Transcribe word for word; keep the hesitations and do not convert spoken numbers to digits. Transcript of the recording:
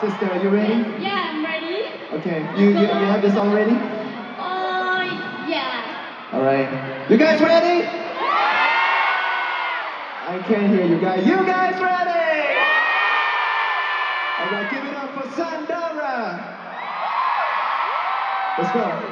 Sister, are you ready? Yeah, I'm ready. Okay, you, you, you have the song ready? Uh, yeah. Alright. You guys ready? I can't hear you guys. You guys ready? Alright, give it up for Sandara. Let's go.